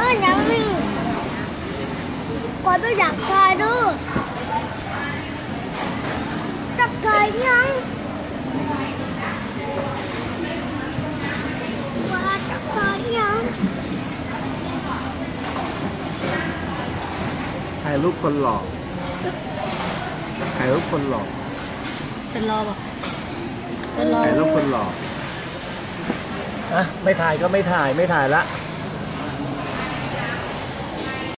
ยังมีก่อนไปอยากทายดูจับทายยังว่าจับทายยังถ่ายรูปคนหล่อถ่ายรูปคนหล่อเป็นรอป่ะเป็นรอถ่ายรูปคนหล่ออ่ะไม่ถ่ายก็ไม่ถ่ายละ